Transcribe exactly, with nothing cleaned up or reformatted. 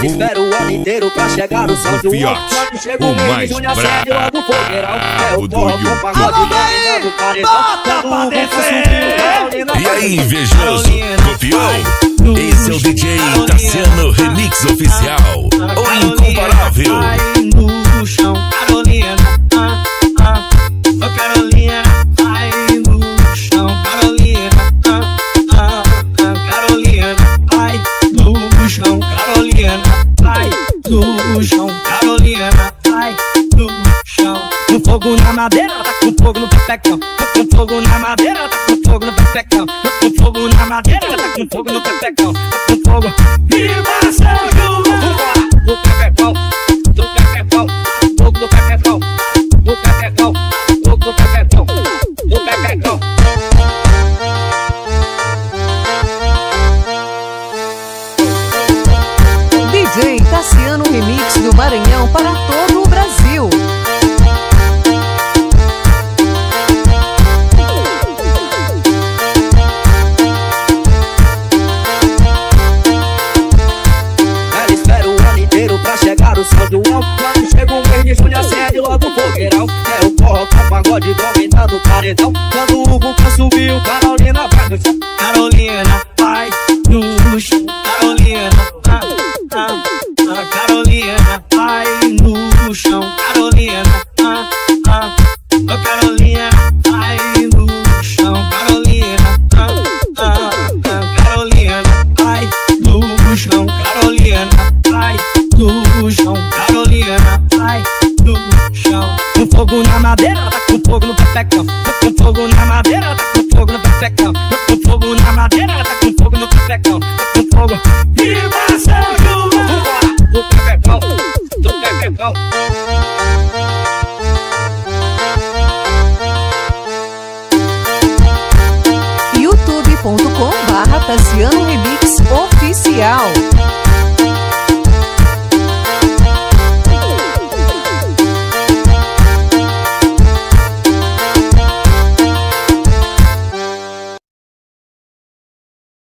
Ela espera o ano inteiro pra chegar o São João. Quando chega o mês de junho, acende logo o fogueirão. É o forró com pagode dominando o paredão. Quando o vento subiu, e aí, invejoso, copiou? Esse é o D J Tassiano Remix Oficial, o incomparável. Ai no chão, Carolina, ah, ah, oh Carolina, ai no chão, Carolina, ah, ah, ah, Carolina, ai no chão, Carolina, ai no chão, Carolina, ai no chão. Com fogo na madeira, tá com fogo no pepecão. Com fogo na madeira, tá com fogo no pepecão. Com fogo na madeira, tá com fogo no pepecão. Com fogo. Viva São João! Do pepecão, do pepecão, fogo do pepecão, do pepecão, fogo do pepecão, do pepecão. D J Tassiano Remix do Maranhão para todo o Brasil. Chegar o São João, quando chega o mês de junho, acende logo o fogueirão. É o forró com pagode dominando o paredão. Quando o vulgo subiu, Carolina vai no chão. Carolina vai no chão. Carolina, ah, ah, ah, Carolina vai no chão. Carolina, ah, ah, oh Carolina vai no chão. Carolina, ah, ah, ah, Carolina vai no chão. Carolina vai no chão, Carolina, ai, no chão. Com fogo na madeira, tá com fogo no pepecão. Com fogo na madeira, tá com fogo no pepecão. Com fogo na madeira, tá com fogo no pepecão. Com fogo. Viva São João!